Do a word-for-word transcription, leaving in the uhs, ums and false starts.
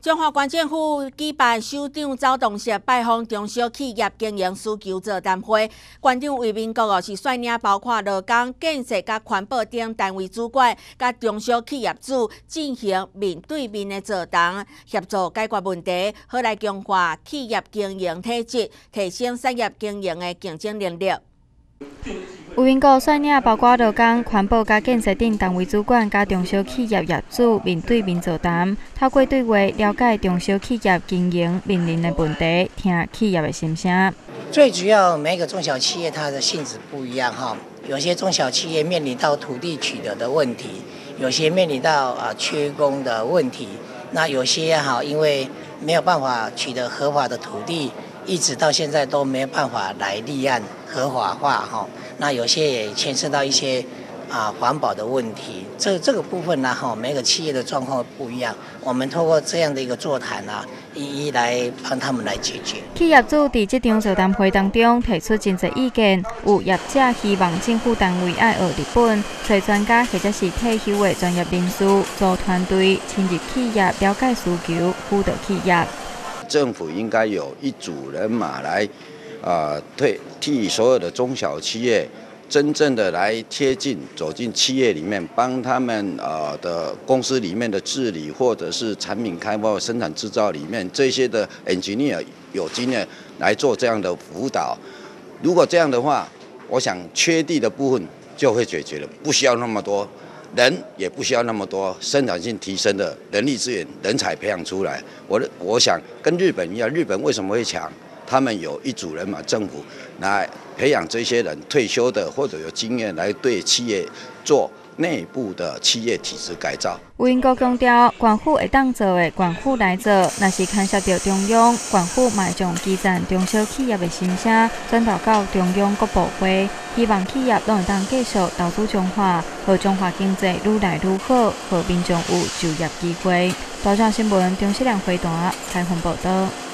中华关政府举办首长走动式拜访中小企业经营需求座谈会，馆长魏民国哦是率领包括劳工、建设、甲环保等单位主管，甲中小企业主进行面对面的座谈，协助解决问题，好来强化企业经营体质，提升产业经营的竞争能力。 魏民国率领包括劳工、环保、甲建设等单位主管，甲中小企业业主面对面座谈，透过对话了解中小企业经营面临的问题，听企业的心声。 最主要，每一个中小企业它的性质不一样哈，有些中小企业面临到土地取得的问题，有些面临到啊缺工的问题，那有些哈因为没有办法取得合法的土地。 一直到现在都没有办法来立案合法化哈，那有些也牵涉到一些啊环保的问题，这这个部分呢哈，每个企业的状况不一样，我们透过这样的一个座谈啊，一一来帮他们来解决。 企业主在这场座谈会当中提出真侪意见，有业者希望政府单位爱学日本，找专家或者是退休的专业人士组团队，深入企业了解需求，辅导企业。 政府应该有一组人马来，啊、呃，对替所有的中小企业真正的来贴近走进企业里面，帮他们呃的公司里面的治理，或者是产品开发、生产制造里面这些的 engineer 有经验来做这样的辅导。如果这样的话，我想缺地的部分就会解决了，不需要那么多。 人也不需要那么多，生产性提升的人力资源、人才培养出来。我我想跟日本一样，日本为什么会强？他们有一组人马，政府来培养这些人退休的或者有经验来对企业做内部的企业体制改造。 魏民国强调，政府会当做的，政府来做；若是牵涉到中央，政府嘛将基赞中小企业的心声转达到中央各部会，希望企业拢会当继续投资中华，让中华经济愈来愈好，让民众有就业机会。大正新闻中西良回答采访报道。